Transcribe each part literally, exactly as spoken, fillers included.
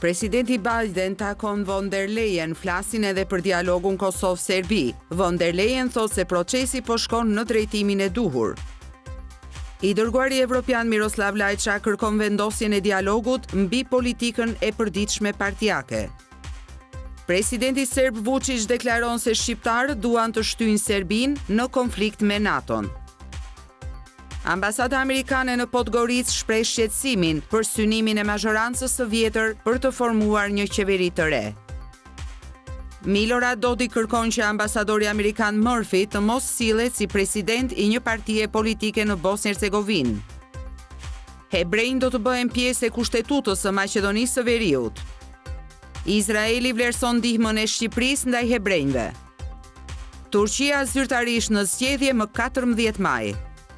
Presidenti Biden takon von der Leyen, flasin edhe për dialogun Kosovë-Serbi. Von der Leyen thot se procesi po shkon në drejtimin e duhur. I dërguari evropian Miroslav Lajçak kërkon vendosjen e dialogut mbi politikën e përditshme partijake. Presidenti serb Vučić deklaron se shqiptarët duan të shtyjnë Serbinë në konflikt me NATO-n. Ambasada amerikane në Podgorica shpreh shqetësimin për synimin e mazhorancës së vjetër për të formuar një qeveri të re. Milorad Dodi kërkon që ambasadori amerikan Murphy të mos sillet si president i një partie politike në Bosnjë-Hercegovinë. Hebrejnë do të bëhen pjesë e kushtetutës së Maqedonisë së Veriut. Izraeli vlerëson ndihmën e Shqipërisë ndaj hebrejve. Turqia zyrtarisht në zgjedhje më katërmbëdhjetë maj.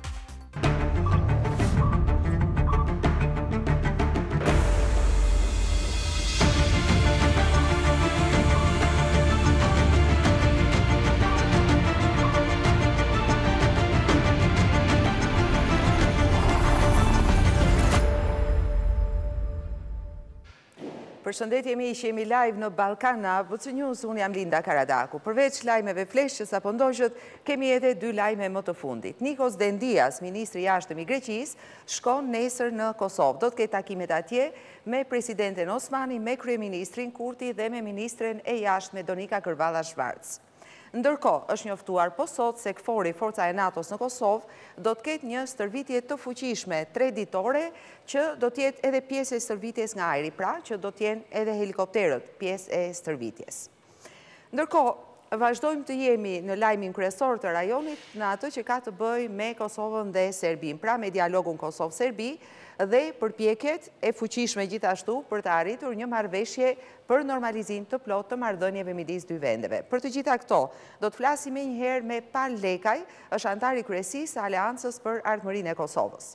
Përshëndetje, mi që jemi live në Balkana, B C News, unë jam Linda Karadaku. Përveç lajmeve flesh që sa po ndoshët, kemi edhe dy lajme më të fundit. Nikos Dendias, ministri i jashtëm i Greqisë, shkon nesër në Kosovë. Do të ketë takimet atje me presidenten Osmani, me kryeministrin Kurti dhe me ministren e jashtme Donika Kërvalla Shvarc. Ndërkohë, është njoftuar po sot se KFOR-i, forca e NATO-s në Kosovë, do të ketë një stërvitje të fuqishme tre ditore që do të jetë edhe pjesë e stërvitjes nga ajri, pra që do të jenë edhe helikopterët pjesë e stërvitjes. Ndërkohë, vazhdojmë të jemi në lajmin kryesor të rajonit në atë që ka të bëjë me Kosovën dhe Serbinë, pra me dialogun Kosovë-Serbi dhe përpjekjet e fuqishme gjithashtu për të arritur një marrëveshje për normalizim të plot të marrëdhënieve midis dy vendeve. Për të gjitha këto, do të flasim një herë me Pal Lekaj, është antar i kryesisë së Aleancës për Ardhmërinë e Kosovës.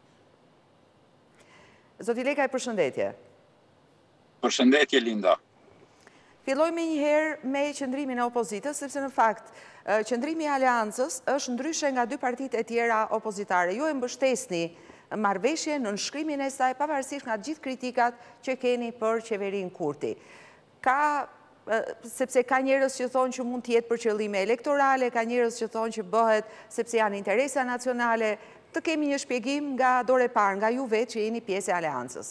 Zoti Lekaj, përshëndetje. Përshëndetje, Linda. Fillojmë një herë me qëndrimin e opozitës, sepse në fakt qëndrimi i Aleancës është ndryshe nga dy partitë e tjera opozitare. Ju e mbështesni marrëveshje në nënshkrimin e saj pavarësisht nga gjithë kritikat që keni për qeverinë Kurti. Ka, sepse ka njerëz që thonë që mund të jetë për qëllime elektorale, ka njerëz që thonë që bëhet sepse janë interesa nacionale. Të kemi një shpjegim nga dore parë, nga ju vetë që jeni pjesë e Aleancës.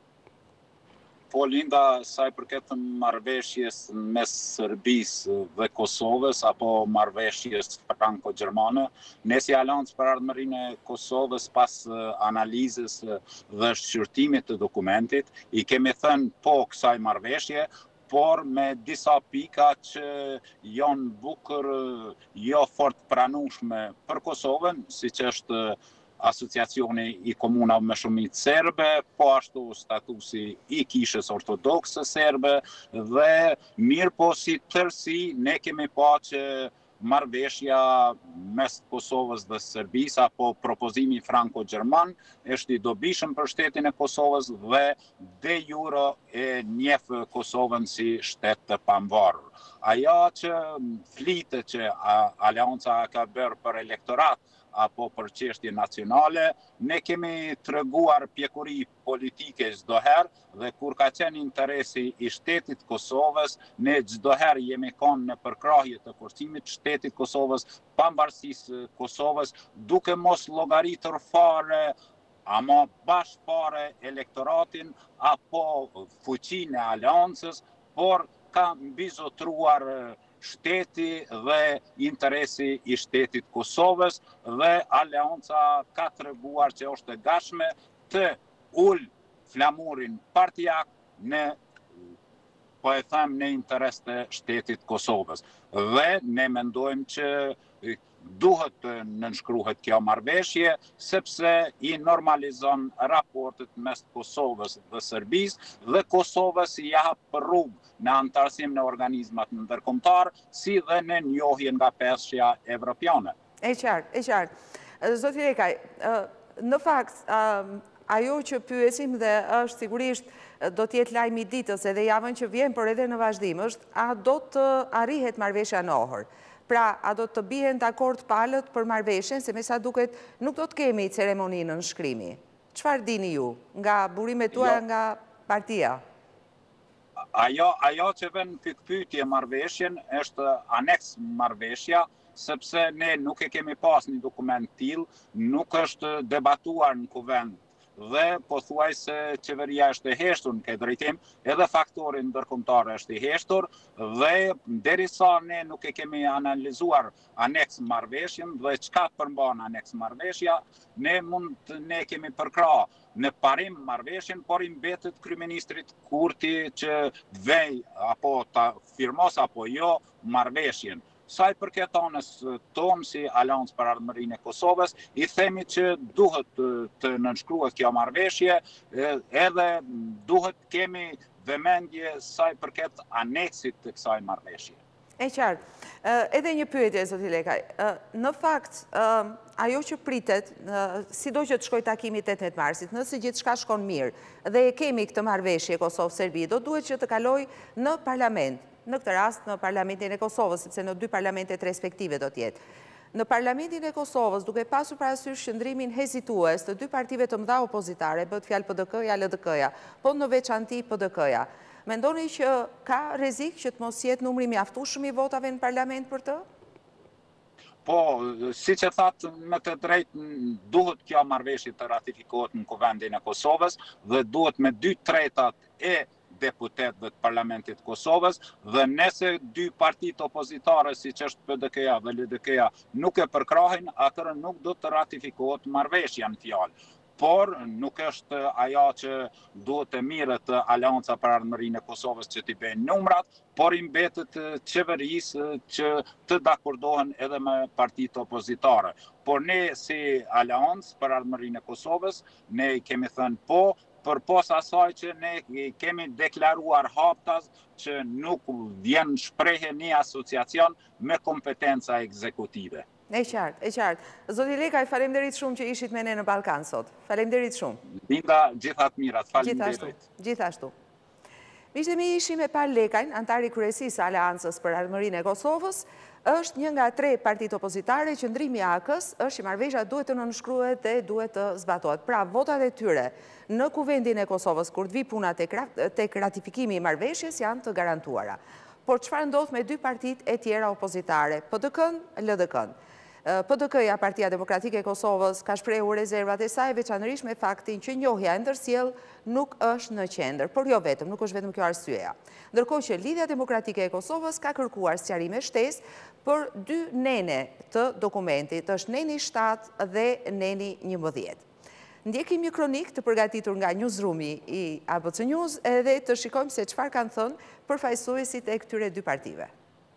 Po, Linda, sa i përket marrëveshjes mes Serbisë dhe Kosovës apo marrëveshjes franko-gjermane, ne si Aleancë për Ardhmërinë e Kosovës pas analizës dhe shqyrtimit të dokumentit, i kemi thënë po kësaj marrëveshje, por me disa pika që janë bukur jo fort pranueshme për Kosovën, siç është asociacioni i komunave me shumicë serbe, po ashtu statusi i kishës ortodokse serbe dhe mirë po si tërsi ne kemi pa që marrëveshja mes Kosovës dhe Serbisë apo propozimi franko-gjerman është i dobishëm për shtetin e Kosovës dhe de jure e njeh Kosovën si shtet të pavarur. Ajo që flitet që Aleanca ka bërë për elektorat apo për çështje nacionale, ne kemi treguar pjekuri politike çdo herë dhe kur ka qenë interesi i shtetit Kosovës, ne çdo herë jemi kanë në përkrahje të forcimit të shtetit Kosovës, pavarësisë Kosovës, duke mos llogaritur fare ama bash fare elektoratin apo fuqinë e Aleancës, por ka mbizotruar shteti dhe interesi i shtetit Kosovës dhe Aleanca ka treguar që është e gatshme të ul flamurin partijak në, po e them, në interes të shtetit Kosovës. Dhe ne mendojmë që duhet të nënshkruhet kjo marrëveshje, sepse i normalizon raportet mes Kosovës dhe Serbisë dhe Kosovës i jap rrugë në antarësim në organizmat ndërkombëtar, si dhe në njohjen nga peshqja evropiane. E qartë, e qartë. Zoti Lekaj, në fakt, ajo që pyesim dhe është sigurisht do t'jetë lajmi i ditës edhe javën që vjen, por edhe në vazhdim, është a do të arrihet marrëveshja në Ohër? Pra, a do të bihen dakord palët për marrëveshjen, se me sa duket nuk do të kemi ceremoninë në nënshkrimi. Çfarë dini ju nga burimet tuaja nga partia? Ajo, ajo që vën pikpyetje marrëveshjen është aneks marrëveshja, sepse ne nuk e kemi pas një dokument tillë, nuk është debatuar në kuvend dhe pothuajse qeveria është e heshtur në këtë drejtim, edhe faktori ndërkombëtar është i heshtur dhe derisa ne nuk e kemi analizuar aneks marrëveshjen dhe çka përmban aneks marrëveshja, ne mund ne kemi përkrah në parim marrëveshjen, por i mbetet kryeministrit Kurti që vej apo ta firmos apo jo marrëveshjen. Sa i përket anës tonë si Aleancë për Ardhmërinë e Kosovës, i themi që duhet të nënshkruhet kjo marrëveshje, edhe duhet kemi vëmendje sa i përket aneksit të kësaj marrëveshje. E qartë. Edhe një pyetje, zoti Lekaj. Në fakt, ajo që pritet, sido që të shkoj takimi tetëmbëdhjetë marsit, nëse gjithçka shkon mirë dhe e kemi këtë marrëveshje Kosovë-Serbi, do duhet që të kaloj në parlament. Në këtë rast në Parlamentin e Kosovës, sepse në dy parlamentet respektive do tjetë. Në Parlamentin e Kosovës, duke pasur parasysh qëndrimin hezitues të dy partive të mëdha opozitare, bëhet fjalë P D K-ja, L D K-ja, po në veçanti P D K-ja, mendoni që ka rrezik që të mos jetë numri mjaftueshëm i votave në parlament për të? Po, si që thatë me të drejtë, duhet kjo marrëveshje të ratifikohet në kuvendin e Kosovës dhe duhet me dy tretat e deputetëve të Parlamentit Kosovës dhe nëse dy partitë opozitare si që është P D K-ja dhe L D K-ja nuk e përkrahin, atëherë nuk do të ratifikohet marrëveshja në fjalë. Por nuk është ajo që duhet të mirët Aleanca për Ardhmërinë e Kosovës që t'i bëjnë numrat, por i mbetet qeverisë që të dakordohen edhe me partitë opozitare. Por ne si Aleancë për Ardhmërinë e Kosovës, ne kemi thënë po, për pos asaj që ne kemi deklaruar haptas që nuk vjen shprehje një asociacion me kompetenca ekzekutive. E qartë, e qartë. Zoti Lekaj, faleminderit shumë që ishit me ne në Ballkan sot. Faleminderit shumë. Linda, gjithat mirat. Faleminderit. Gjithashtu. Miqtë e mi, ishim me Pal Lekajn, antari kryesisë Aleancës për Ardhmërinë e Kosovës, është një nga tre partitë opozitare, qëndrimi i A K-s është që marrëveshja duhet të nënshkruhet dhe duhet të zbatohet. Pra, votat e tyre në kuvendin e Kosovës, kur të vi puna tek ratifikimi i marrëveshjes, janë të garantuara. Por çfarë ndodh me dy partitë e tjera opozitare, P D K-n, L D K-n? P D K-ja, Partia Demokratike e Kosovës, ka shprehur rezervat e saj, veçanërisht me faktin që njohja e ndërsjell nuk është në qendër, por jo vetëm, nuk është vetëm kjo arsyeja. Ndërkohë që Lidhja Demokratike e Kosovës ka kërkuar sqarime shtesë për dy nene të dokumentit, është neni shtatë dhe neni njëmbëdhjetë. Ndjekim një kronik të përgatitur nga newsroom-i i A B C News edhe të shikojmë se çfarë kanë thënë përfaqësuesit e këtyre dy partive.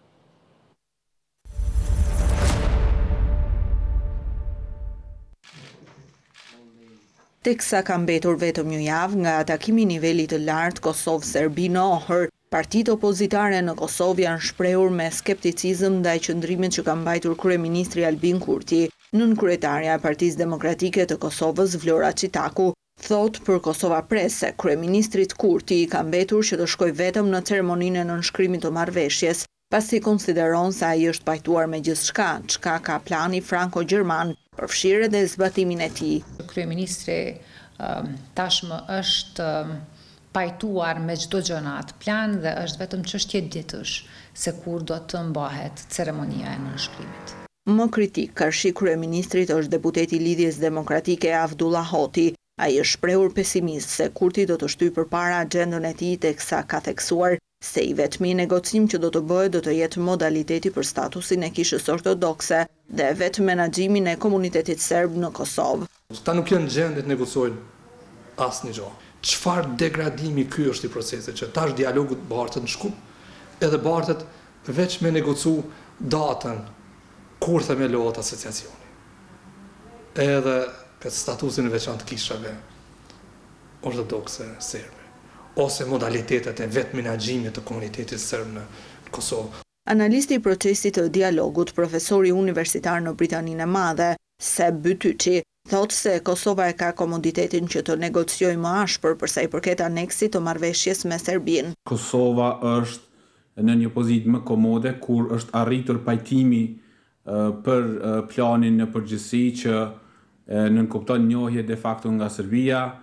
Teksa ka mbetur vetëm një javë nga takimi i nivelit të lartë Kosovë-Serbi në Ohër, partitë opozitare në Kosovë janë shprehur me skepticizëm ndaj qëndrimit që ka mbajtur kryeministri Albin Kurti. Nënkryetaria e Partisë Demokratike të Kosovës, Vlora Çitaku, thot për Kosova Press se kryeministrit Kurti ka mbetur që të shkojë vetëm në ceremoninë e nënshkrimit të marrëveshjes, pasi konsideron se ai është pajtuar me gjithçka, çka ka plani franko-gjerman, përfshirë edhe zbatimin e tij. Kryeministri tashmë është pajtuar me çdo gjë në atë plan dhe është vetëm çështje ditësh se kur do të mbahet ceremonia e nënshkrimit. Më kritik karshi kryeministrit është deputeti i Lidhjes Demokratike Avdullah Hoti. Ai është shprehur pesimist se Kurti do të shtyjë përpara agjendën e tij teksa ka theksuar se i vetmi negocim që do të bëhet do të jetë modaliteti për statusin e kishës ortodokse dhe vetë menaxhimin e komunitetit serb në Kosovë. Ta nuk janë gjendë të negocojnë asnjë gjë. Çfarë degradimi ky është i procesit që tash dialogu bartet në Shkup, edhe bartet veç me negocu datën kur themelohet asociacioni. Edhe këtë statusin e veçantë të kishave ortodokse serbe, ose modalitetet e vetë menaxhimit të komunitetit serb në Kosovë. Analisti i procesit të dialogut, profesori universitar në Britaninë e Madhe, Seb Bytyçi, thotë se Kosova e ka komoditetin që të negociojë më ashpër për sa i përket aneksit të marrëveshjes me Serbinë. Kosova është në një pozitë më komode kur është arritur pajtimi për planin në përgjithësi që nënkupton njohje de facto nga Serbia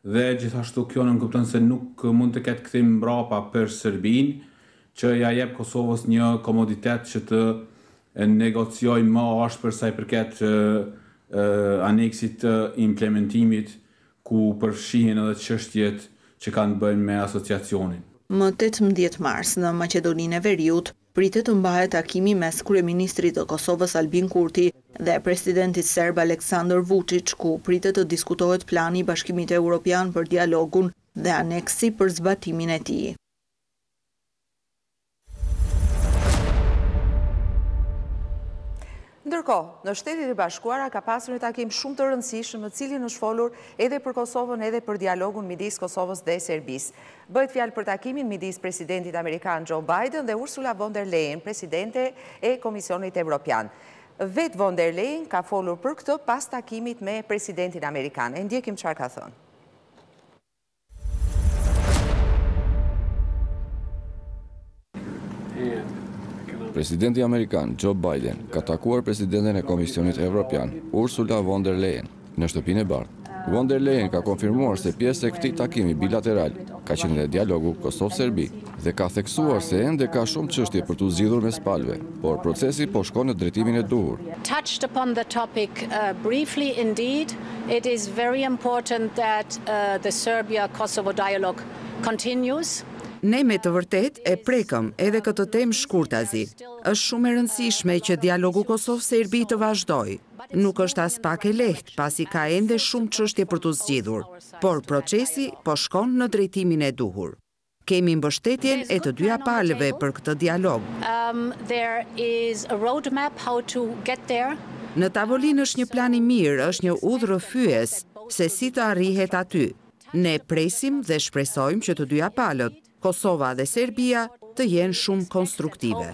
dhe gjithashtu kjo nënkupton se nuk mund të ketë kthim mbrapa për Serbinë, që ja jep Kosovës një komoditet që të negociojë më ashpër sa i përket aneksit të implementimit, ku përfshihen edhe çështjet që kanë bëjnë me asociacionin. Më tetëmbëdhjetë mars në Maqedoninë e Veriut pritet të mbahet takimi mes kryeministrit të Kosovës Albin Kurti dhe presidentit serb Aleksandar Vučić, ku pritet të diskutohet plani i Bashkimit Evropian për dialogun dhe aneksi për zbatimin e tij. Ndërkohë, në Shtetet e Bashkuara ka pasur një takim shumë të rëndësishëm, në cilin është folur edhe për Kosovën edhe për dialogun midis Kosovës dhe Serbisë. Bëhet fjalë për takimin midis presidentit amerikan Joe Biden dhe Ursula von der Leyen, presidente e Komisionit Evropian. Vetë von der Leyen ka folur për këtë pas takimit me presidentin amerikan. E ndjekim çfarë ka thënë. Presidenti Amerikan Joe Biden ka takuar presidenten e Komisionit Evropian, Ursula von der Leyen, në shtëpinë e bardhë. Von der Leyen ka konfirmuar se pjesë e këtij takimi bilateral ka qenë në dialogu Kosovë-Serbi dhe ka theksuar se ende ka shumë çështje për t'u zgjidhur mes palëve, por procesi po shkon në drejtimin e duhur. Touched upon the topic uh, briefly indeed, it is very important that uh, the Serbia-Kosovo dialogue continues. Ne me të vërtet e prekëm edhe këtë temë shkurtazi. Është shumë e rëndësishme që dialogu Kosovë-Serbi të vazhdoj. Nuk është as pak e lehtë, pasi ka ende shumë çështje për të zgjidhur, por procesi po shkon në drejtimin e duhur. Kemi mbështetjen e të dyja palëve për këtë dialog. Um, there is a roadmap how to get there. Në tavolinë është një plan i mirë, është një udhërrëfyes se si të arrihet aty. Ne presim dhe shpresojmë që të dyja palët, Kosova dhe Serbia, të jenë shumë konstruktive.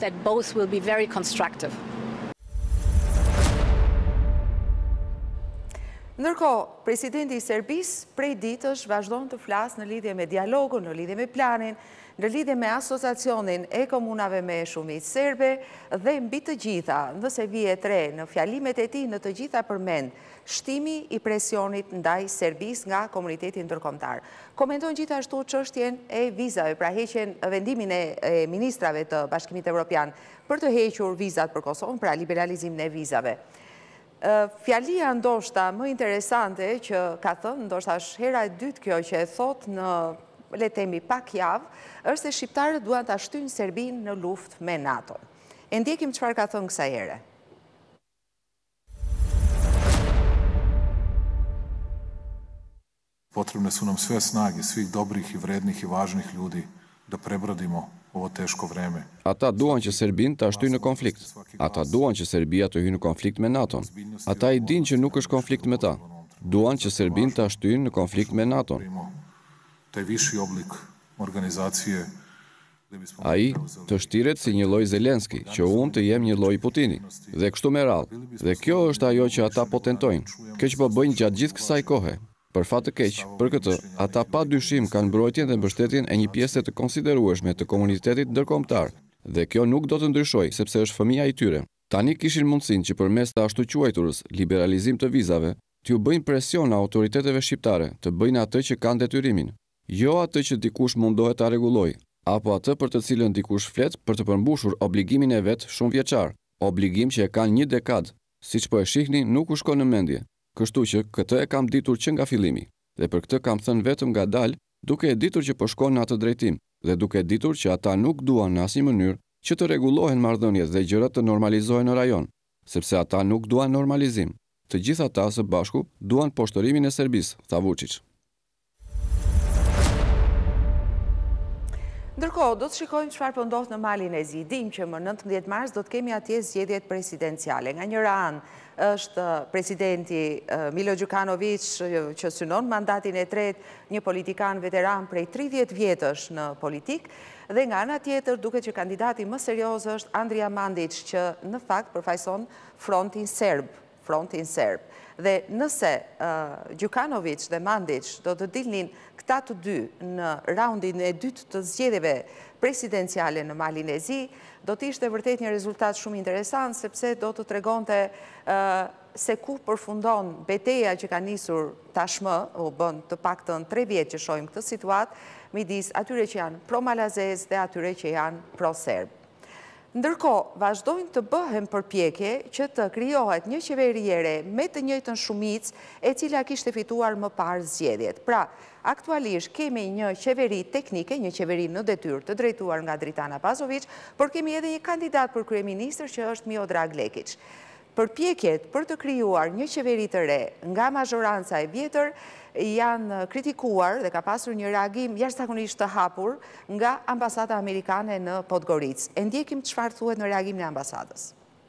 Ndërkohë, presidenti i Serbisë prej ditësh vazhdon të flasë në lidhje me dialogun, në lidhje me planin, në lidhje me asociacionin e komunave me shumicë serbe dhe mbi të gjitha, nëse vihet re në fjalimet e tij, në të gjitha përmend shtimi i presionit ndaj Serbisë nga komuniteti ndërkombëtar. Komenton gjithashtu çështjen e vizave, pra heqjen vendimin e ministrave të Bashkimit Evropian për të hequr vizat për Kosovën, pra liberalizimin e vizave. Fjalia ndoshta më interesante që ka thënë, ndoshta është hera e dytë kjo që e thot në le themi pak javë, është se shqiptarët duan ta shtyjnë Serbinë në luftë me NATO. E ndjekim çfarë ka thënë kësaj here. Potrebne su nam sve snage, svih dobrih i vrednih i važnih ljudi da prebrodimo ovo teško vreme. Ata duan që Serbinë ta shtyjnë në konflikt. Ata duan që Serbia të hyjë në konflikt me NATO-n. Ata i dinë që nuk është konflikt me ta. Duan që Serbinë ta shtyjnë në konflikt me NATO-n. Taj viši oblik organizacije. Ai të shtiret si një lloj Zelenski, që unë të jem një lloj Putini, dhe kështu me radhë. Dhe kjo është ajo që ata po tentojnë. Kjo që po bëjnë gjatë gjithë kësaj kohe. Për fat të keq, për këtë, ata pa dyshim kanë mbrojtjen dhe mbështetjen e një pjese të konsiderueshme të komunitetit ndërkombëtar, dhe kjo nuk do të ndryshojë sepse është fëmia i tyre. Tani kishin mundësinë që përmes të ashtu quajturës liberalizim të vizave, t'ju bëjnë presion autoriteteve shqiptare të bëjnë atë që kanë detyrimin, jo atë që dikush mundohet ta rregullojë, apo atë për të cilën dikush flet për të përmbushur obligimin e vet shumë vjeçar, obligim që e kanë një dekadë, siç po e shihni nuk u shkon në mendje. Kështu që këtë e kam ditur që nga fillimi, dhe për këtë kam thënë vetëm ngadalë, duke e ditur që po shkon në atë drejtim, dhe duke e ditur që ata nuk duan në asnjë mënyrë që të rregullohen marrëdhëniet dhe gjërat të normalizohen në rajon, sepse ata nuk duan normalizim. Të gjithë ata së bashku duan poshtërimin e Serbisë, tha Vučić. Ndërkohë, do të shikojmë çfarë po ndodh në Malin e Zi. Dim që më nëntëmbëdhjetë mars do të kemi atje zgjedhjet presidenciale. Nga njëra anë është presidenti Milo Đukanović që synon mandatin e tretë, një politikan veteran prej tridhjetë vjetësh në politik, dhe nga ana tjetër duket që kandidati më serioz është Andrija Mandić, që në fakt përfaqëson frontin serb, frontin serb. Dhe nëse Gjukanovic dhe Mandic do të dilnin këta të dy në raundin e dytë të zgjedhjeve presidenciale në Malin e Zi, do të ishte vërtet një rezultat shumë interesant, sepse do të tregonte se ku përfundon betejë që ka nisur tashmë, u bën të paktën tre vjet që shohim këtë situatë, midis atyre që janë pro-malazez dhe atyre që janë pro-serb. Ndërkohë, vazhdojnë të bëhen përpjekje që të krijohet një qeveri re me të njëjtën shumicë e cila kishte fituar më parë zgjedhjet. Pra, aktualisht kemi një qeveri teknike, një qeveri në detyrë të drejtuar nga Dritana Pazovic, por kemi edhe një kandidat për kryeministër që është Miodrag Lekić. Përpjekjet për të krijuar një qeveri të re nga mazhoranca e vjetër janë kritikuar dhe ka pasur një reagim jashtëzakonisht të hapur nga ambasada amerikane në Podgoricë. E ndjekim çfarë thuhet në reagimin e ambasadës.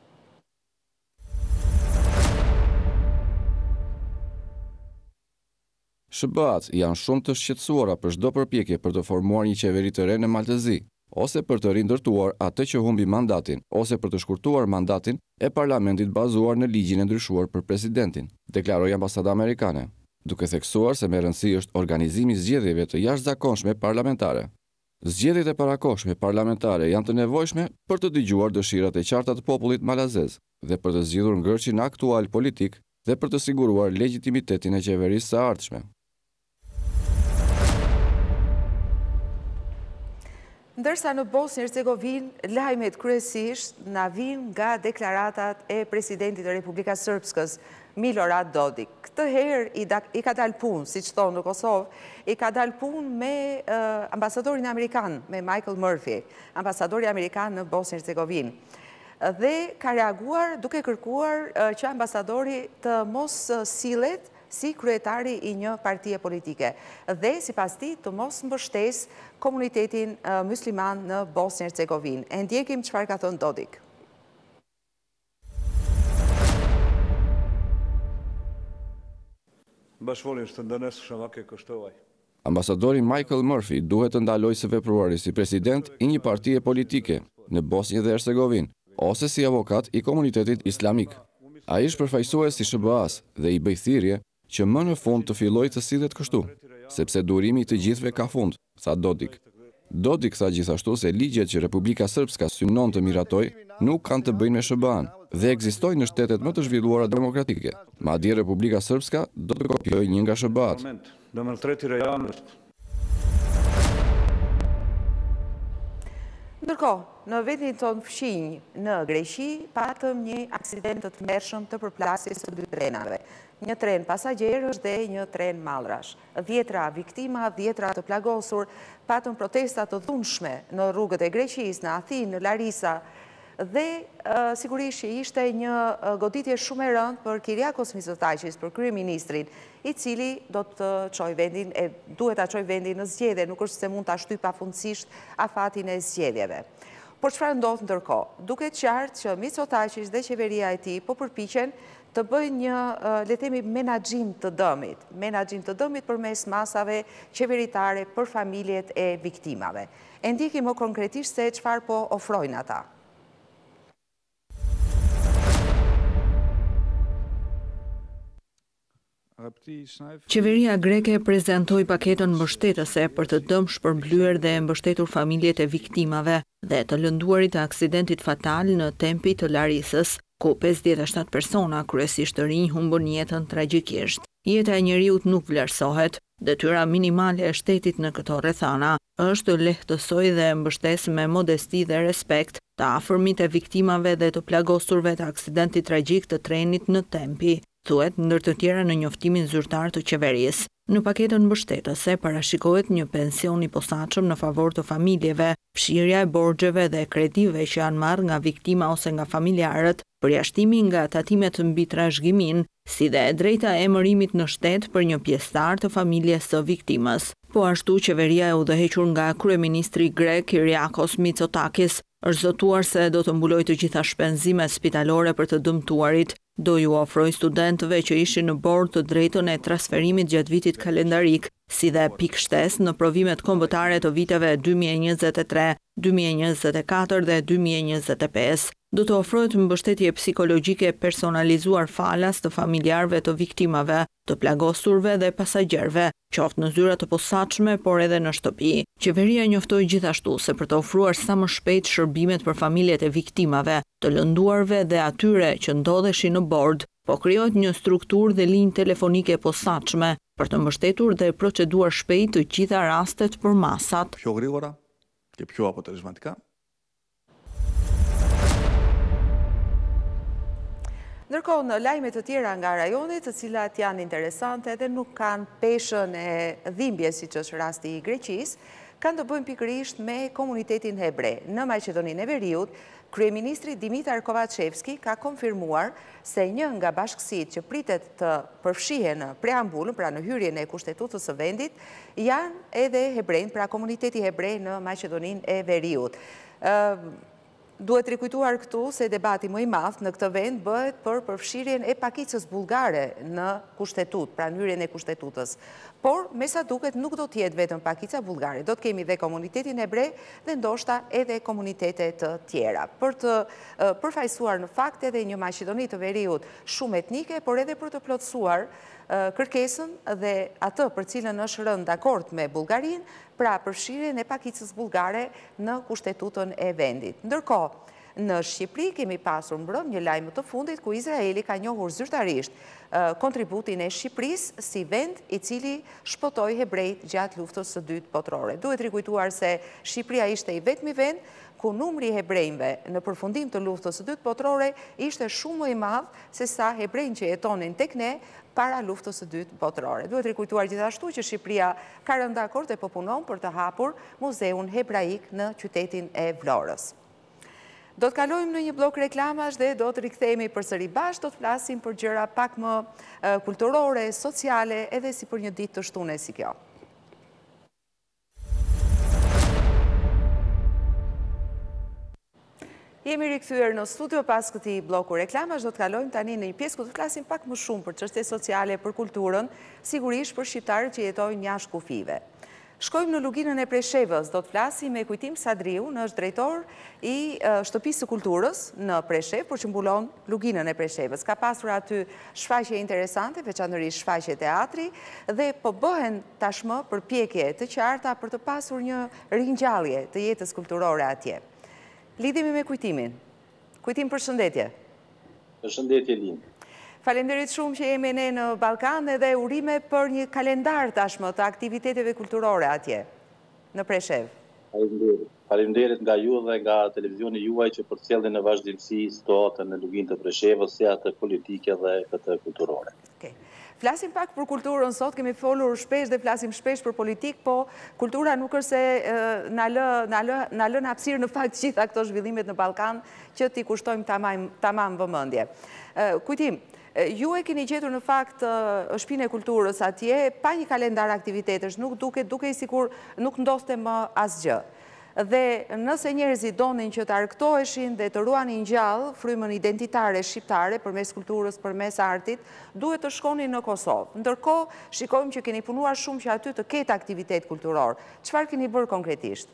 Sh B A-t janë shumë të shqetësuara për çdo përpjekje për të formuar një qeveri të re në Maltëzi, ose për të rindërtuar atë që humbi mandatin, ose për të shkurtuar mandatin e parlamentit bazuar në ligjin e ndryshuar për presidentin, deklaroi ambasada amerikane, duke theksuar se me rëndësi është organizimi i zgjedhjeve të jashtëzakonshme parlamentare. Zgjedhjet e parakohshme parlamentare janë të nevojshme për të dëgjuar dëshirat e qarta të popullit malazez dhe për të zgjidhur ngërçin aktual politik dhe për të siguruar legjitimitetin e qeverisë së ardhshme. Ndërsa në Bosnjë Hercegovinë, lajmet kryesisht na vijnë nga deklaratat e presidentit të Republikës Srpskës, Milorad Dodik. Këtë herë i, da, i ka dalë punë, si që thonë në Kosovë, i ka dalë punë me uh, ambasadorin Amerikan, me Michael Murphy, ambasadori Amerikan në Bosnjë Hercegovinë. Dhe ka reaguar duke kërkuar uh, që ambasadori të mos uh, sillet si kryetari i një partie politike dhe sipas tij të mos mbështes komunitetin uh, musliman në Bosnjë Hercegovinë. E ndjekim çfarë ka thënë Dodik. Ambasadori Michael Murphy duhet të ndalojë së vepruari si president i një partie politike në Bosnjë dhe Hercegovinë ose si avokat i komunitetit islamik. Ai është përfaqësues si Sh B A-s dhe i bëj thirrje që më në fund të fillojë të sillet kështu, sepse durimi i të gjithëve ka fund, tha Dodik. Dodik tha gjithashtu se ligjet që Republika Srpska synon të miratojë nuk kanë të bëjnë me Sh B A-n dhe ekzistojnë në shtetet më të zhvilluara demokratike. Madje Republika Srpska do të kopjojë një nga Sh B A-t. Ndërkohë, në vendin tonë fshinj në Greqi, patëm një aksident të tmerrshëm të përplasjes së dy trenave. Një tren pasagjerësh dhe një tren mallrash. Dhjetra viktima, dhjetra të plagosur, patëm protesta të dhunshme në rrugët e Greqisë, në Athinë, në Larisa, dhe uh, sigurisht që ishte një uh, goditje shumë e rëndë për Kyriakos Mitsotakis, për kryeministrin, i cili do të çojë vendin, e duhet ta çojë vendin në zgjedhje, nuk është se mund ta shtyjë pafundësisht afatin e zgjedhjeve. Por çfarë ndodh ndërkohë? Duket qartë që Mitsotakis dhe qeveria e tij po përpiqen të bëjnë një, le të themi, menaxhim të dëmit, menaxhim të dëmit përmes masave qeveritare për familjet e viktimave. E ndjekim më konkretisht se çfarë po ofrojnë ata. Qeveria greke prezentoi paketën mbështetëse për të dëm shpërblyer dhe mbështetur familjet e viktimave dhe të lënduarit të aksidentit fatal në Tempi të Larisës, ku pesëdhjetë e shtatë persona, kryesisht të rinj, humbën jetën tragjikisht. Jeta e njeriut nuk vlerësohet. Detyra minimale e shtetit në këto rrethana është të lehtësojë dhe mbështes me modesti dhe respekt të afërmit e viktimave dhe të plagosurve të aksidentit tragjik të trenit në Tempi, thuhet ndër të tjera në njoftimin zyrtar të qeverisë. Në paketën mbështetëse parashikohet një pension i posaçëm në favor të familjeve, fshirja e borxheve dhe kredive që janë marrë nga viktima ose nga familjarët, përjashtimi nga tatimet mbi trashëgimin, si dhe e drejta e emërimit në shtet për një pjesëtar të familjes së viktimës. Po ashtu qeveria e udhëhequr nga kryeministri grek Kyriakos Mitsotakis është zotuar se do të mbulojë të gjitha shpenzimet spitalore për të dëmtuarit, do ju ofroj studentëve që ishin në bord të drejtën e transferimit gjatë vitit kalendarik, si dhe pikë shtesë në provimet kombëtare të viteve dy mijë e njëzet e tre, dy mijë e njëzet e katër dhe dy mijë e njëzet e pesë. Do të ofrohet mbështetje psikologjike personalizuar falas të familjarëve të viktimave, të plagosturve dhe pasagjerëve, qoftë në zyra të posaçme, por edhe në shtëpi. Qeveria njoftoi gjithashtu se për të ofruar sa më shpejt shërbimet për familjet e viktimave, të lënduarve dhe atyre që ndodheshin në bord, po krijohet një strukturë dhe linjë telefonike posaçme për të mbështetur dhe proceduar shpejt të gjitha rastet për masat. Πιο γρήγορα και πιο αποτελεσματικά. Ndërkohë në lajme të tjera nga rajoni, të cilat janë interesante dhe nuk kanë peshën e dhimbjes, siç është rasti i Greqisë, kanë të bëjnë pikërisht me komunitetin hebre. Në Maqedoninë e Veriut, kryeministri Dimitar Kovacevski ka konfirmuar se një nga bashkësitë që pritet të përfshihen në preambullën, pra në hyrjen e kushtetutës së vendit, janë edhe hebrejnë, pra komuniteti hebrej në Maqedoninë e Veriut. Duhet rikujtuar këtu se debati më i madh në këtë vend bëhet për përfshirjen e pakicës bullgare në kushtetut, pra në hyrjen e kushtetutës. Por, me sa duket, nuk do t'jetë vetëm pakica bullgare, do t'kemi dhe komunitetin hebrej dhe ndoshta edhe komunitete të tjera. Për të uh, përfaqësuar në fakt edhe një Maqedoni të Veriut shumë etnike, por edhe për të plotësuar uh, kërkesën dhe atë për cilën është rënë dakord me Bullgarinë, pra përfshirjen e pakicës bullgare në kushtetutën e vendit. Ndërkohë, në Shqipëri kemi pasur mbrëm një lajm të fundit ku Izraeli ka njohur zyrtarisht kontributin e Shqipërisë si vend i cili shpëtoi hebrejt gjatë luftës së dytë botërore. Duhet rikujtuar se Shqipëria ishte i vetmi vend ku numri i hebrejve në përfundim të luftës së dytë botërore ishte shumë më i madh se sa hebrejnë që jetonin tek ne para luftës së dytë botërore. Duhet rikujtuar gjithashtu që Shqipëria ka rënë dakord dhe po punon për të hapur muzeun hebraik në qytetin e Vlorës. Do të kalojmë në një blok reklamash dhe do të rikthehemi përsëri bashkë, do të flasim për gjëra pak më kulturore, sociale, edhe si për një ditë të shtune si kjo. Jemi rikthyer në studio pas këtij bloku reklamash, do të kalojmë tani në një pjesë ku do të flasim pak më shumë për çështje sociale, për kulturën, sigurisht për shqiptarët që jetojnë jashtë kufive. Shkojmë në luginën e Preshevës, do të flasim me Kujtim Sadriu, në është drejtor i Shtëpisë së Kulturës në Preshev, por që mbulon luginën e Preshevës. Ka pasur aty shfaqje interesante, veçanërisht shfaqje teatri, dhe po bëhen tashmë përpjekje të qarta për të pasur një ringjallje të jetës kulturore atje. Lidhemi me Kujtimin. Kujtim, përshëndetje. Përshëndetje, Lind. Falenderit shumë që jemi ne në Ballkan dhe urime për një kalendar tashmë të aktiviteteve kulturore atje, në Preshev. Falenderit. Falenderit nga ju dhe nga televizioni juaj që përcjellin në vazhdimsi situatën në luginë të Preshevës, si atë politike dhe këtë kulturore. Okay. Flasim pak për kulturën sot, kemi folur shpesh dhe flasim shpesh për politik, po kultura nuk është se na lë na lë na lën hapësirë në fakt gjitha këto zhvillimet në Ballkan që t'i kushtojmë tamam tamam vëmendje. Kujtim, ju e keni gjetur në fakt shtëpinë e kulturës atje pa një kalendar aktivitetesh, nuk duket duke i sikur nuk ndoste më asgjë. Dhe nëse njerëzit donin që të argëtoheshin dhe të ruanin gjallë frymën identitare shqiptare përmes kulturës, përmes artit, duhet të shkonin në Kosovë. Ndërkohë, shikojmë që keni punuar shumë që aty të ketë aktivitet kulturor. Çfarë keni bërë konkretisht?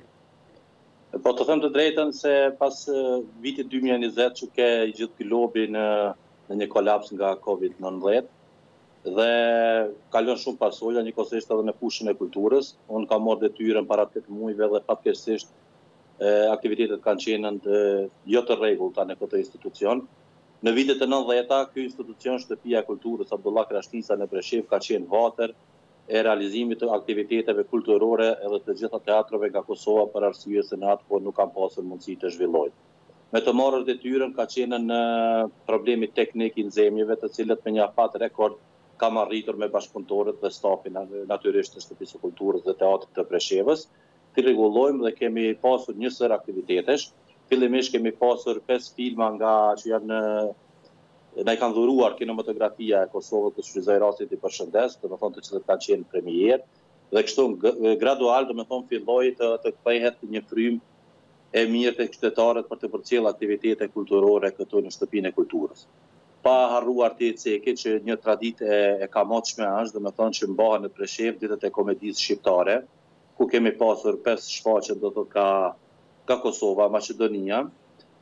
Po të them të drejtën se pas vitit dy mijë e njëzet që ke i gjithë ky lobi në në një kolaps nga kovid nëntëdhjetë dhe kalon shumë pasoja, njëkohësisht edhe me fushën e kulturës. Unë kam marrë detyrën para tetë muajve dhe fatkeqësisht aktivitetet kanë qenë jo të rregullta në këtë institucion. Në vitet e nëntëdhjetë, ky institucion, Shtëpia e Kulturës Abdullah Krashnisa në Preshev, ka qenë vatër e realizimit të aktiviteteve kulturore edhe të gjitha teatrove nga Kosova për arsye se në atë kohë nuk kanë pasur mundësi të zhvillojnë. Me të marrë detyrën ka qenë në problemi teknik i nxemjeve, të cilët me një afat rekord kam arritur me bashkëpunëtorët dhe stafin natyrisht të Shtëpisë së Kulturës dhe Teatrit të Preshevës. Të rregullojmë dhe kemi pasur një sër aktivitetesh. Fillimisht kemi pasur pesë filma nga që janë na i kanë dhuruar kinematografia e Kosovës, të shfrytëzoj rastin të përshëndes, do të thonë të cilët kanë qenë premierë, dhe kështu gradual do të thonë filloi të të kthehet një frymë e mirë të qytetarët për të përcjellë aktivitete kulturore këtu në Shtëpinë e Kulturës. Pa harruar të ecekit që një traditë e, e kamotshme është, dhe me thonë që mbahen në Preshev ditët e komedisë shqiptare, ku kemi pasur pesë shfaqje do të ka, ka Kosova, Maqedonia,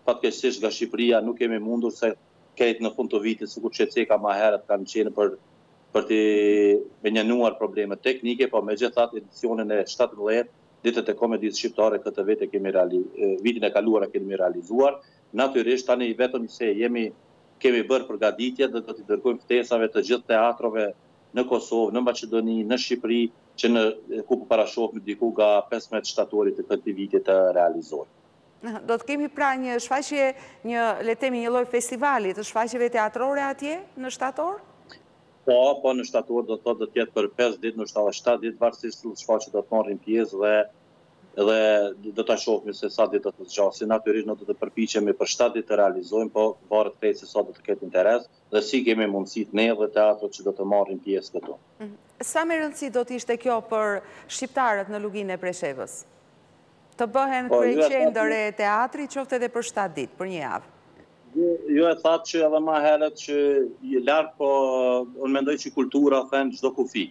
fatkeqësisht nga Shqipëria nuk kemi mundur se krejt në fund të vitit, sikur që ceka më herët kanë qenë për për të menjanuar probleme teknike, po megjithatë edicionin e shtatëmbëdhjetë ditët e komedisë shqiptare këtë vit e kemi reali, vitin e kaluar e kemi realizuar. Natyrisht tani vetëm se jemi kemi bërë përgatitje dhe do t'i dërgojmë ftesave të gjithë teatrove në Kosovë, në Maqedoni, në Shqipëri, që në ku po parashohmë diku nga pesëmbëdhjetë shtatorit të këtij viti të realizohet. Do të kemi pra një shfaqje, një le të themi një lloj festivali të shfaqjeve teatrore atje në shtator? Po, po në shtator do të thotë do të jetë për pesë ditë, ndoshta edhe shtatë ditë, varësisht se shfaqjet do të marrin pjesë dhe dhe do ta shohim se sa ditë do të zgjasin. Natyrisht ne do të përpiqemi për shtatë ditë të realizojmë, po varet krejt se sa do të ketë interes dhe si kemi mundësitë ne dhe teatrot që do të marrin pjesë këtu. Sa më rëndësi do të ishte kjo për shqiptarët në luginë e Preshevës? Të bëhen kryeqendër e teatrit, qoftë edhe për shtatë ditë, për një javë. Jo e thatë që edhe ma herët që i lartë, po unë mendoj që kultura thënë çdo kufi.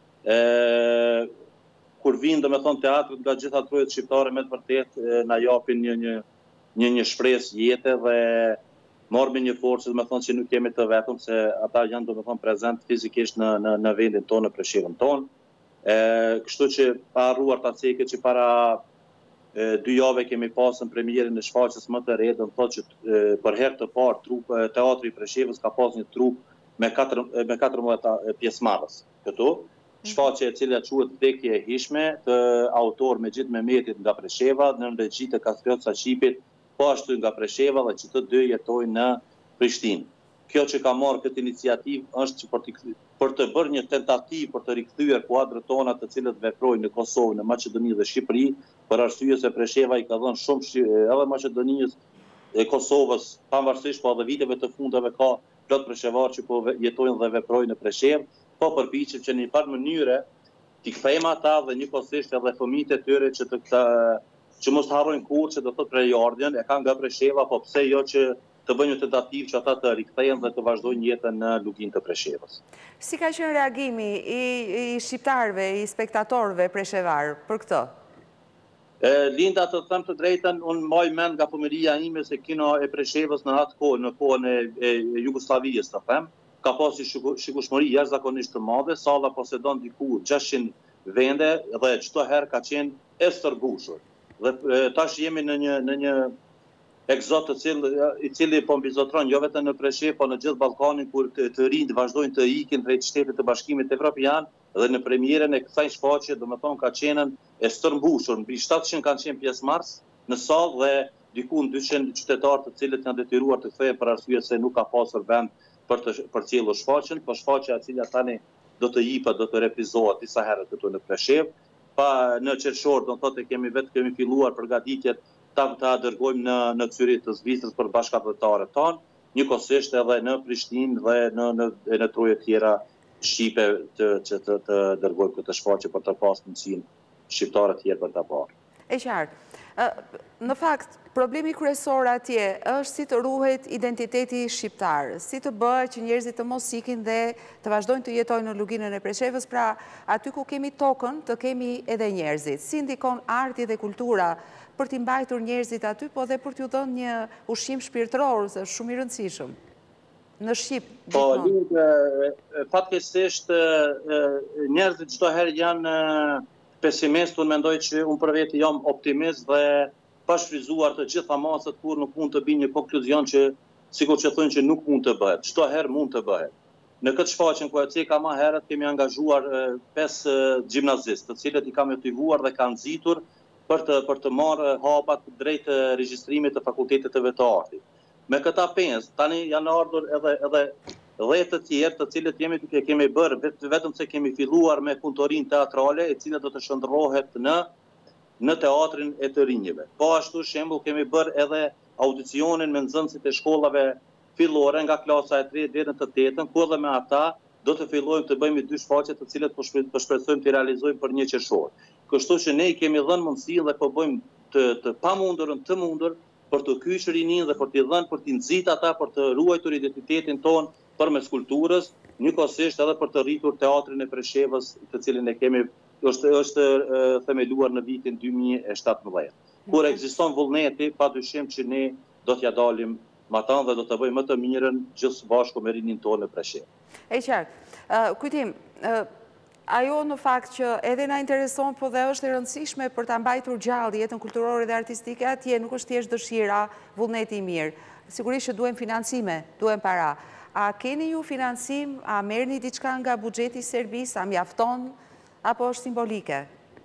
Kur vinë, do me thonë, teatrit nga gjitha trojet shqiptare me të vërtet, na japin një një një, një shpresë jete dhe mormi një forcë, do me thonë që nuk jemi të vetëm, se ata janë, do me thonë, prezent fizikisht në, në, në vendin tonë, në Preshevën tonë. Kështu që pa harruar ta ceke që para dy jave kemi pasën premierin në shfaqjes më të re, do të thotë që për herë të parë trup teatri i Preshevës ka pas një trup me katërmbëdhjetë pjesëmarrës këtu. Shfaqja e cila quhet Vdekje e hishme, të autor Mexhit Mehmetit nga Presheva, në regji të Kastriot Saqipit, po ashtu nga Presheva dhe që të dy jetojnë në Prishtinë. Kjo që ka marrë këtë iniciativë është që për të, për të bërë një tentativë për të rikthyer kuadrët tona të cilët veprojnë në Kosovë, në Maqedoni dhe Shqipëri, për arsye se Presheva i ka dhënë shumë edhe Maqedonisë e Kosovës, pavarësisht po edhe viteve të fundeve ka plot preshevar që po jetojnë dhe veprojnë në Preshevë, po përpiqem që në një farë mënyre t'i kthejmë ata dhe njëkohësisht edhe fëmijët e tyre që të këta, që mos harrojnë kurrë që do thotë prejardhjen, e kanë nga Presheva, po pse jo që të bëjnë një tentativë që ata të rikthehen dhe të vazhdojnë jetën në luginë të Preshevës. Si ka qenë reagimi i, i shqiptarëve, i spektatorëve preshevar për këtë? E, Linda, të them të drejtën, unë mbaj mend nga fëmijëria ime se kino e Preshevës në atë kohë, në kohën e, e Jugosllavisë, të them, ka pasi shikueshmëri jashtëzakonisht të madhe, salla posedon diku gjashtëqind vende dhe çdo herë ka qenë e stërbushur. Dhe e, tash jemi në një në një egzot të cili, i cili po mbizotron jo vetëm në Preshevë, po në gjithë Ballkanin, kur të, të rinjt vazhdojnë të ikin drejt Shtetit të Bashkimit Evropian dhe në premierën e kësaj shfaqje, domethënë ka qenë e stërmbushur, mbi shtatëqind kanë qenë pjesëmarrës në sallë dhe diku dyqind qytetarë të cilët janë detyruar të kthehen për arsye se nuk ka pasur vend për të përcjellur shfaqjen, po shfaqja e cila tani do të jipet, do të reprizohet disa herë këtu në Preshevë. Pa në qershor, do të thotë kemi vetë kemi filluar përgatitjet ta ta dërgojmë në në Zyrich të Zvicrës për bashkëpunëtarët tanë, njëkohësisht edhe në Prishtinë dhe në në në troje tjera shqipe të që të, të dërgojmë këtë shfaqje për të pasur mundësinë shqiptarë të tjerë për ta parë. E qartë. Në fakt, problemi kryesor atje është si të ruhet identiteti shqiptar, si të bëhet që njerëzit të mos ikin dhe të vazhdojnë të jetojnë në luginën e Preshevës, pra aty ku kemi tokën, të kemi edhe njerëzit. Si ndikon arti dhe kultura për t'i mbajtur njerëzit aty, po dhe për t'ju dhënë një ushqim shpirtëror, se shumë i rëndësishëm. Në Shqip. Po, fatkeqësisht njerëzit çdo herë janë pesimist, unë mendoj që unë për veti jam optimist dhe pa shfryzuar të gjitha masat kur nuk mund të bëj një konkluzion që sikur që thonë që nuk mund të bëhet. Çdo herë mund të bëhet. Në këtë shfaqje ku e ka më herët kemi angazhuar pesë gjimnazistë, të cilët i kam motivuar dhe kanë nxitur për të për të marrë hapat drejt regjistrimit të fakulteteve të artit. Me këta pesë tani janë ardhur edhe edhe dhe të tjerë të cilët jemi duke kemi bërë vetëm se kemi filluar me punëtorinë teatrale e cila do të shndërrohet në në teatrin e të rinjve. Po ashtu shembull kemi bërë edhe audicionin me nxënësit e shkollave fillore nga klasa e tretë deri në të tetën, ku edhe me ata do të fillojmë të bëjmë dy shfaqje të cilat po shpresojmë të realizojmë për një qershor. Kështu që ne i kemi dhënë mundësinë dhe po bëjmë të, të pamundurën të mundur për të kyçur rinin dhe për t'i dhënë për t'i nxit ata për të ruajtur identitetin ton përmes kulturës, njëkohësisht edhe për të rritur teatrin e Preshevës, të cilin e kemi është është themeluar në vitin dy mijë e shtatëmbëdhjetë. Kur ekziston vullneti, padyshim që ne do t'ja dalim ma tanë dhe do të bëjmë më të mirën gjithë së bashku me rinin tonë në Preshevë. E qartë, kujtim, ajo në fakt që edhe na intereson, po dhe është e rëndësishme për ta mbajtur gjallë jetën kulturore dhe artistike atje, nuk është thjesht dëshira, vullneti i mirë. Sigurisht që duhem financime, duhem para. A keni ju financim, a merrni diçka nga buxheti i Serbisë, a mjafton, apo është simbolike?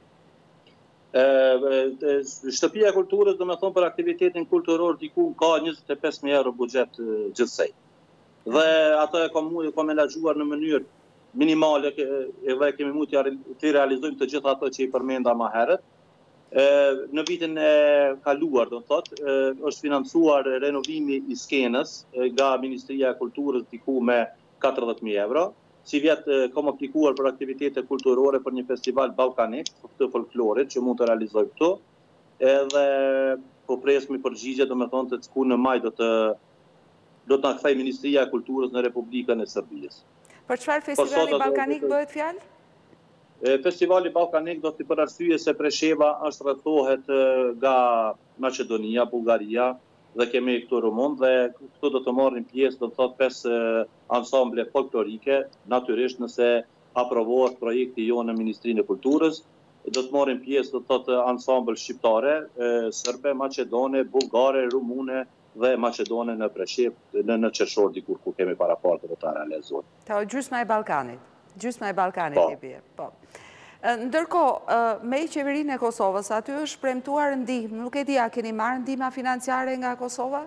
Shtëpia e Kulturës, do me thonë, për aktivitetin kulturor diku ka njëzet e pesë mijë euro buxhet gjithsej. Dhe ato e kam menaxhuar në mënyrë minimale dhe kemi mund të realizojmë të gjitha ato që i përmenda më herët. Në vitin e kaluar, do të thotë, është financuar renovimi i skenës nga Ministria e Kulturës diku me katërdhjetë mijë euro. Si vjetë kam aplikuar për aktivitete kulturore për një festival Ballkanik të folklorit që mund të realizoj këtu. Edhe po presmi përgjigje, do me thonë të cku në maj do të do të na kthej Ministria e Kulturës në Republikën e Serbisë. Për çfarë festivali Ballkanik bëhet fjalë? Festivali Ballkanik do të për arsye se Presheva është rrethohet nga Maqedonia, Bullgaria dhe kemi këtu Rumun dhe këtu do të marrin pjesë do të thotë pesë ansamble folklorike, natyrisht nëse aprovohet projekti jo në Ministrinë e Kulturës, do të marrin pjesë do të thotë ansamble shqiptare, serbe, maqedone, bullgare, rumune dhe Maqedone në Preshevë, në në Qershor dikur ku kemi parapartë do ta realizojmë. Ta gjysma e Ballkanit. Gjysma e Ballkanit i bie. Po. Ndërkohë, me qeverinë e Kosovës, aty është premtuar ndihmë, nuk e di a keni marrë ndihma financiare nga Kosova?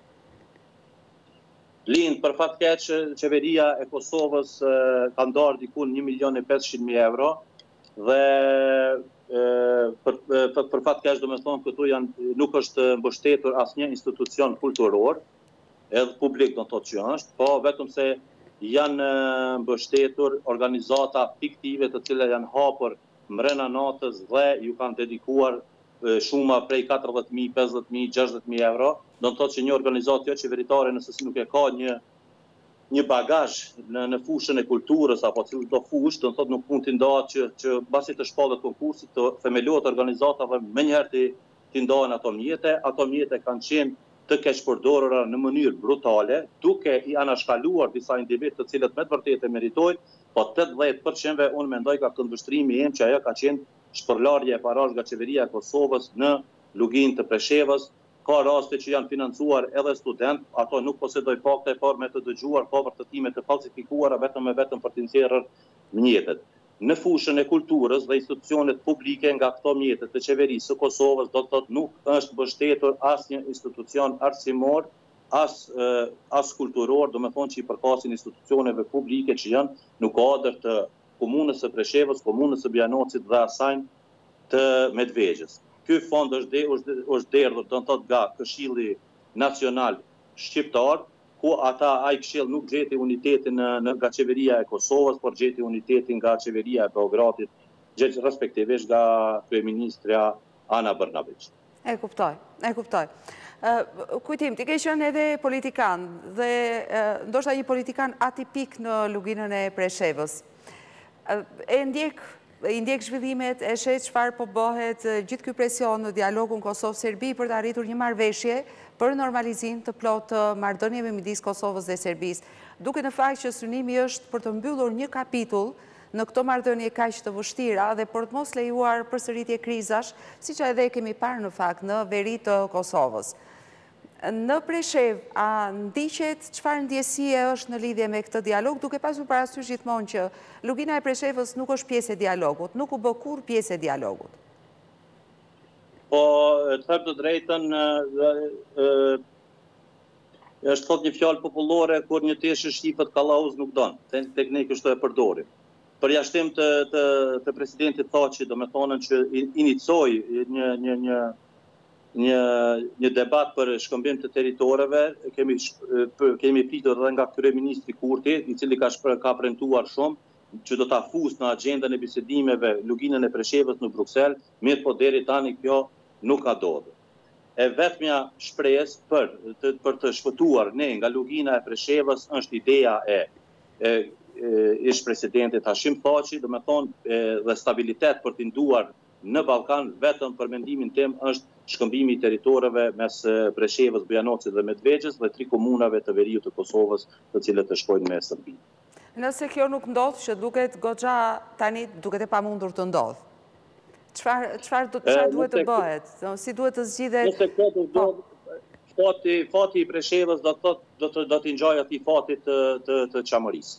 Lind, për fat keq, qeveria e Kosovës ka ndarë diku një milion e pesëqind mijë euro dhe për, për, për fat keq do me thonë këtu janë, nuk është mbështetur asnjë institucion kulturor, edhe publik do të thotë që është, po vetëm se janë mbështetur organizata fiktive të cilat janë hapur mrena natës dhe ju kanë dedikuar shuma prej katërdhjetë mijë, pesëdhjetë mijë, gjashtëdhjetë mijë euro. Do të thotë që një organizatë jo qeveritare nëse si nuk e ka një një bagazh në, në fushën e kulturës apo cilë do fushë, do të thotë nuk mund të ndahet që që mbasi të shpallet konkursit të themelohet organizatave më njëherë të, të ndahen ato mjete, ato mjete kanë qenë të keqpërdorura në mënyrë brutale, duke i anashkaluar disa individ të cilët me të vërtetë e meritojnë, po tetëdhjetë përqind unë mendoj ka këndvështrimi im që ajo ka qenë shpërlarje e parash nga qeveria e Kosovës në lugin të Preshevës. Ka raste që janë financuar edhe student, ato nuk posedoj fakte, por me të dëgjuar ka vërtetime të falsifikuara vetëm e vetëm për të nxjerrur mjetet. Në fushën e kulturës dhe institucionet publike nga këto mjetet të qeverisë së Kosovës do të thotë nuk është mbështetur asnjë institucion arsimor, as as kulturor, do me thonë që i përkasin institucioneve publike që janë në kuadër të komunës së Preshevës, komunës së Bjanocit dhe asaj të Medvegjës. Ky fond është është derdhur do të thotë nga Këshilli Nacional Shqiptar, ku ata ai këshill nuk gjeti unitetin në nga qeveria e Kosovës, por gjeti unitetin nga qeveria e Beogradit, gjeti respektivisht nga kryeministra Ana Brnabić. E kuptoj, e kuptoj. Kujtim, ti ke qenë edhe politikan dhe ndoshta një politikan atipik në luginën e Preshevës. E ndjek i ndjek zhvillimet, e shet çfarë po bëhet gjithë ky presion në dialogun Kosovë-Serbi për të arritur një marrëveshje për normalizim të plotë të marrëdhënieve midis Kosovës dhe Serbisë. Duke në fakt që synimi është për të mbyllur një kapitull në këto marrëdhënie kaq të vështira dhe për të mos lejuar përsëritje krizash, siç edhe kemi parë në fakt në veri të Kosovës. Në Preshevë, a ndiqet çfarë ndjesie është në lidhje me këtë dialog, duke pasur parasysh gjithmonë që lugina e Preshevës nuk është pjesë e dialogut, nuk u bë kurrë pjesë e dialogut? Po, të them të drejtën, është thot një fjalë popullore, kur një teshë shqipët kallauz nuk don, tek ne kështu e përdorim. Për jashtim të, të, të presidentit Thaçi, do me thonën që inicoi një, një, një Një, një debat për shkëmbim të territoreve, kemi, kemi pritur edhe nga kryeministri Kurti, i cili ka, ka premtuar shumë që do ta fusë në agjendën e bisedimeve luginën e Preshevës në Bruksel, mirë po deri tani kjo nuk ka ndodhur. E vetmja shpresë për, të, për të shpëtuar ne nga lugina e Preshevës është ideja e, e, e ish presidentit Hashim Thaçi, do me thonë dhe stabilitet për të nduar në Ballkan, vetëm për mendimin tim është shkëmbimi i territoreve mes Preshevës, Bujanocit dhe Medvegjës dhe tri komunave të veriut të Kosovës, të cilët të shkojnë me Serbinë. Nëse kjo nuk ndodh, që duket goxha tani duket e pamundur të ndodh. Çfarë duhet të bëhet? Si duhet të zgjidhet? Nëse kjo të ndodh, fati fati i Preshevës do të do të do të ngjajë atij fatit të të, të Çamorisë.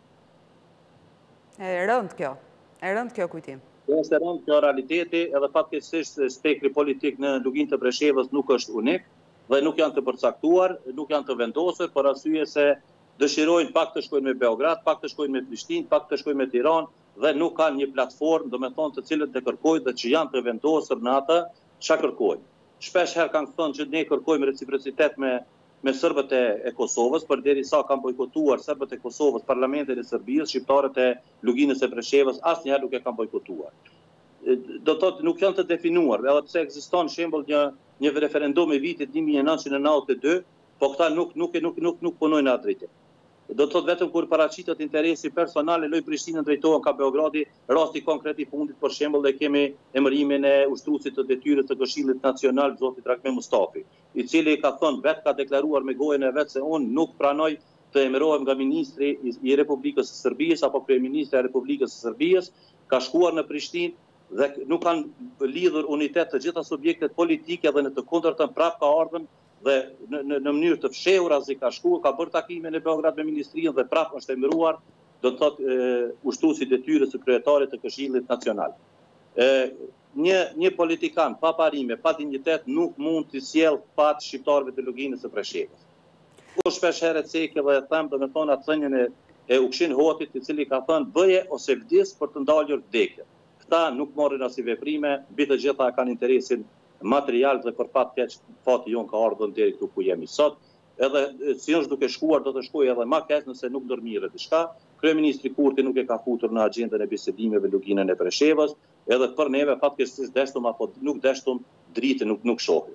E rënd kjo. E rënd kjo kujtim. Është rënd kjo realiteti, edhe fatkeqësisht spektri politik në Lugin të Preshevës nuk është unik dhe nuk janë të përcaktuar, nuk janë të vendosur për arsye se dëshirojnë pak të shkojnë me Beograd, pak të shkojnë me Prishtinë, pak të shkojnë me Tiranë dhe nuk kanë një platformë, domethënë të cilët të kërkojnë dhe që janë të vendosur në atë çka kërkojnë. Shpesh herë kanë thënë që ne kërkojmë reciprocitet me me serbët e Kosovës, përderisa kanë bojkotuar serbët e Kosovës parlamentin e Serbisë, shqiptarët e Luginës e Preshevës asnjëherë nuk e kanë bojkotuar. Do të thotë nuk janë të definuar, edhe pse ekziston shembull një një referendum i vitit një mijë e nëntëqind e nëntëdhjetë e dy, po këta nuk nuk nuk nuk nuk punojnë në atë drejtim. Do të thotë vetëm kur paraqitet interesi personal e loj Prishtinën drejtohen ka Beogradi, rasti konkret i fundit për shembull dhe kemi emërimin e ushtruesit të detyrës të Këshillit Nacional zotit Rahme Mustafi, i cili ka thënë vetë ka deklaruar me gojën e vet se unë nuk pranoj të emërohem nga ministri i Republikës së Serbisë apo kryeministri i Republikës së Serbisë, ka shkuar në Prishtinë dhe nuk kanë lidhur unitet të gjitha subjektet politike dhe në të kundërtën prap ka ardhur dhe në, në, në mënyrë të fshehur as i ka shkuar, ka bërë takime në Beograd me ministrinë dhe prapë është emëruar, do të thotë ushtruesi i detyrës së kryetarit të Këshillit Nacional. E, një një politikan pa parime, pa dinjitet nuk mund të sjellë fat shqiptarëve të Luginës së Preshevës. Ku shpesh herë cekë dhe them domethënë atë thënien e, e Ukshin Hotit, i cili ka thënë bëje ose vdes për të ndalur vdekjen. Këta nuk morrin as i veprime, mbi të gjitha kanë interesin material dhe për fat keq fati jon ka ardhur deri këtu ku jemi sot. Edhe si është duke shkuar do të shkojë edhe më keq nëse nuk ndërmirret diçka. Kryeministri Kurti nuk e ka futur në agjendën e bisedimeve Luginën e Preshevës, edhe për neve fatkeqësisht deshtum apo nuk deshtum dritë nuk nuk shohim.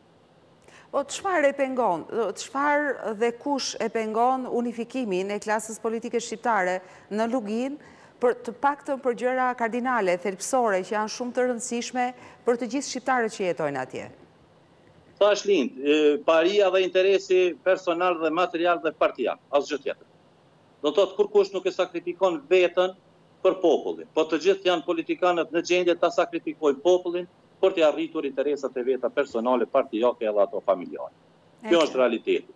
Po çfarë e pengon? Çfarë dhe kush e pengon unifikimin e klasës politike shqiptare në Luginë? Për të paktën për gjëra kardinale, thelbësore, që janë shumë të rëndësishme për të gjithë shqiptarët që jetojnë atje. Thash lind, paria dhe interesi personal dhe material dhe partian, asgjë tjetër. Do të thotë kurkush nuk e sakrifikon veten për popullin, po të gjithë janë politikanët në gjendje ta sakrifikojnë popullin për të arritur interesat e veta personale, partijake edhe ato familjare. Kjo është realiteti.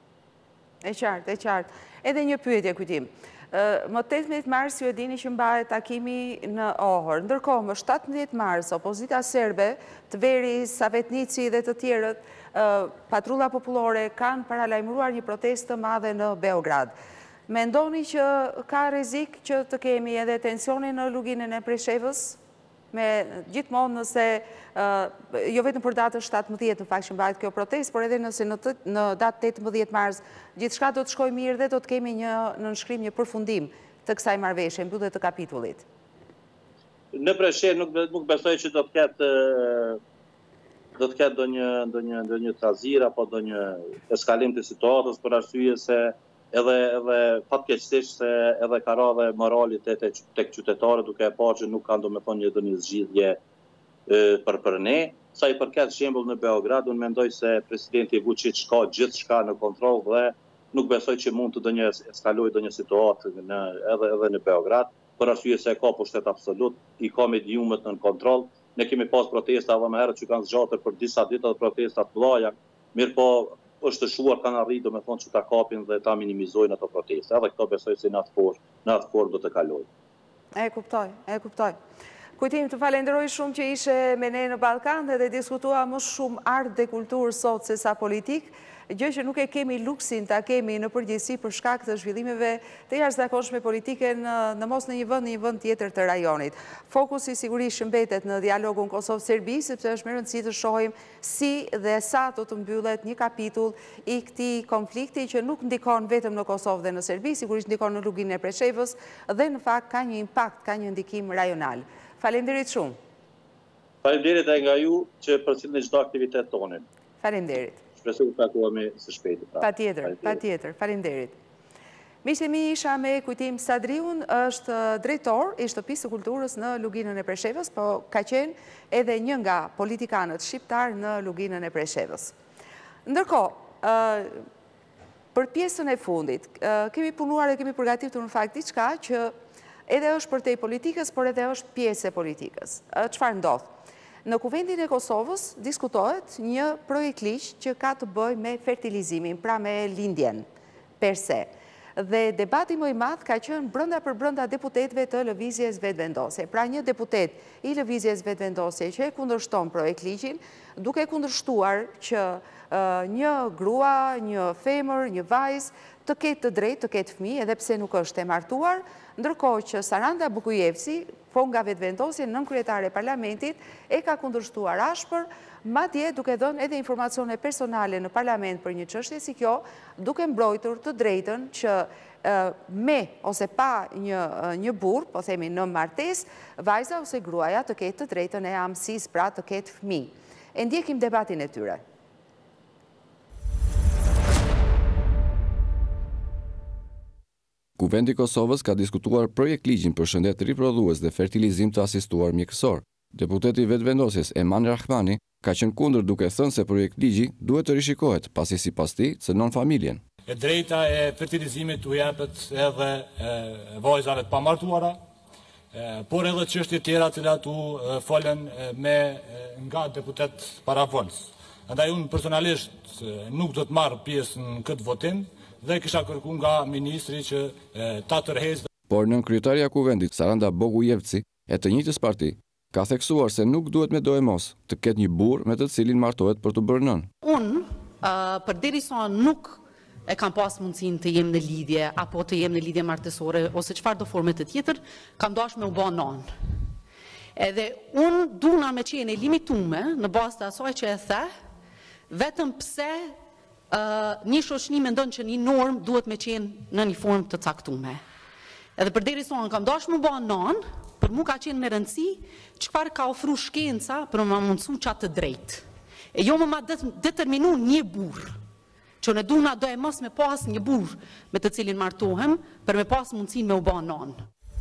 E qartë, e qartë. Edhe një pyetje kujtim. Më tetëmbëdhjetë mars ju e dini që mbahet takimi në Ohër. Ndërkohë më shtatëmbëdhjetë mars opozita serbe, të veri Savetnici dhe të tjerët, patrulla popullore kanë paralajmëruar një protestë të madhe në Beograd. Mendoni që ka rrezik që të kemi edhe tensione në Luginën e Preshevës? Me gjithmonë nëse, jo vetëm për datën shtatëmbëdhjetë në fakt që mbahet kjo protestë, por edhe nëse në datë tetëmbëdhjetë mars gjithçka do të shkojë mirë dhe do të kemi një nënshkrim, një përfundim të kësaj marrëveshje, mbyllje të kapitullit. Në Preshevë nuk nuk besoj që do të ketë do të ketë ndonjë ndonjë ndonjë trazir apo ndonjë eskalim të situatës për arsye se edhe edhe fatkeqësisht se edhe ka rënë morali tek tek qytetarët duke e parë që nuk kanë domethënë një ndonjë zgjidhje për për ne. Sa i përket shembull në Beograd, unë mendoj se presidenti Vučić ka gjithçka në kontroll dhe nuk besoj që mund të ndonjë eskalojë ndonjë situatë në edhe edhe në Beograd, për arsye se ka pushtet absolut, i ka mediumet në kontroll. Ne kemi pas protesta edhe më herët që kanë zgjatur për disa ditë edhe protesta të mëdha, mirë po është të shuar kanë arritur me thonë që ta kapin dhe ta minimizojnë ato protesta. Edhe këto besoj se në atë formë, në atë formë do të kalojnë. E kuptoj, e kuptoj. Kujtim, të falenderoj shumë që ishe me ne në Ballkan dhe diskutua më shumë art dhe kulturë sot se sa politik, gjë që nuk e kemi luksin ta kemi në përgjithësi për shkak të zhvillimeve të jashtëzakonshme politike në, në mos në një vend, në një vend tjetër të rajonit. Fokusi sigurisht mbetet në dialogun Kosovë-Serbi, sepse është me rëndësi të shohim si dhe sa do të mbyllet një kapitull i këtij konflikti që nuk ndikon vetëm në Kosovë dhe në Serbi, sigurisht ndikon në Luginën e Preshevës dhe në fakt ka një impakt, ka një ndikim rajonal. Faleminderit shumë. Faleminderit edhe nga ju që përcjellni çdo aktivitet tonin. Faleminderit. Shpresoj të takohemi së shpejti. Patjetër, patjetër. Faleminderit. Miqtemi isha me Kujtim Sadriun, është drejtor i Shtëpisë së Kulturës në Luginën e Preshevës, po ka qenë edhe një nga politikanët shqiptar në Luginën e Preshevës. Ndërkohë, për pjesën e fundit, kemi punuar e kemi përgatitur në fakt diçka që edhe është përtej politikës, por edhe është pjesë e politikës. Çfarë ndodh? Në Kuvendin e Kosovës diskutohet një projekt ligj që ka të bëjë me fertilizimin, pra me lindjen per se. Dhe debati më i madh ka qenë brenda për brenda deputetëve të lëvizjes vetëvendosje. Pra një deputet i lëvizjes vetëvendosje që e kundërshton projekt ligjin, duke kundërshtuar që një grua, një femër, një vajzë të ketë të drejtë, të ketë fëmijë, edhe pse nuk është e martuar, ndërkohë që Saranda Bukujevci, po nga vetëvendosje nën kryetare e parlamentit, e ka kundërshtuar ashpër, madje duke dhënë edhe informacione personale në parlament për një çështje si kjo, duke mbrojtur të drejtën që me ose pa një, një burr, po themi në martesë, vajza ose gruaja të ketë të drejtën e amësisë, pra të ketë fëmijë. E ndjekim debatin e tyre. Kuvendi i Kosovës ka diskutuar projekt ligjin për shëndet riprodhues dhe fertilizim të asistuar mjekësor. Deputeti vetëvendosjes Eman Rahmani ka qenë kundër duke thënë se projekt ligji duhet të rishikohet pasi sipas tij cënon familjen. E drejta e fertilizimit u jepet edhe vajzave të pamartuara, por edhe çështje tjera të cilat u folen me nga deputet paravols. Andaj unë personalisht nuk do të marr pjesë në këtë votim dhe kisha kërku nga ministri që ta tërheqë. Por nën kryetaria e kuvendit Saranda Bogujevci e të njëjtës parti ka theksuar se nuk duhet me do e mos të ketë një burr me të cilin martohet për të bërë nën. Unë, përderisa nuk e kam pas mundësinë të jem në lidhje apo të jem në lidhje martësore ose çfarë do forme të tjetër, kam dashur me u bë nën. Edhe unë duna me qenë e limitume në bazë të asaj që e the, vetëm pse Uh, një shoqëni mendon që një norm duhet me qenë në një formë të caktuar. Edhe përderisa unë kam dashur më bë nën, për mua ka qenë me rëndësi çfarë ka ofruar shkenca për më mundësu qatë të drejtë. E jo më ma determinu një burr, që ne duna do e mos me pas një burr me të cilin martohem, për me pas mundësinë me u bë nën.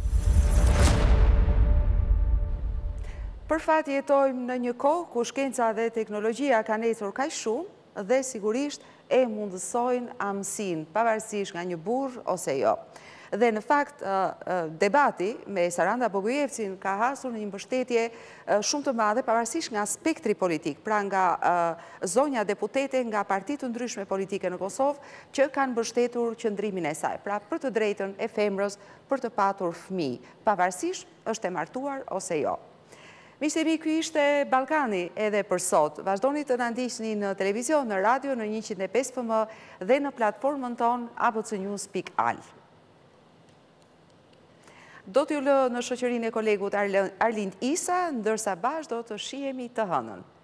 Për fat jetojmë në një kohë ku shkenca dhe teknologjia kanë ecur kaq shumë dhe sigurisht e mundësojnë amësinë, pavarësisht nga një burr ose jo. Dhe në fakt, debati me Saranda Bogujevcin ka hasur në një mbështetje shumë të madhe, pavarësisht nga spektri politik, pra nga zonja deputete nga partitë të ndryshme politike në Kosovë, që kanë mbështetur qëndrimin e saj, pra për të drejtën e femrës për të patur fëmijë, pavarësisht është e martuar ose jo. Miqtemi, ky ishte Ballkani edhe për sot. Vazhdoni të na ndiqni në televizion, në radio, në njëqind e pesë F M dhe në platformën tonë a b c news pikë a l. Do t'ju lë në shoqërinë e kolegut Arlind Isa, ndërsa bashkë do të shihemi të hënën.